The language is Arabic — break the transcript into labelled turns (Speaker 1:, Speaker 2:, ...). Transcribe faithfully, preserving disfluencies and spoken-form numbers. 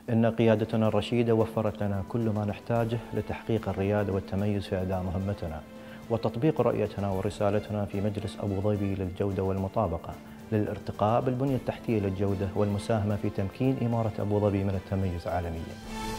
Speaker 1: إن قيادتنا الرشيدة وفرت لنا كل ما نحتاجه لتحقيق الريادة والتميز في أداء مهمتنا وتطبيق رؤيتنا ورسالتنا في مجلس أبو ظبي للجودة والمطابقة للارتقاء بالبنية التحتية للجودة والمساهمة في تمكين إمارة أبو ظبي من التميز عالمياً.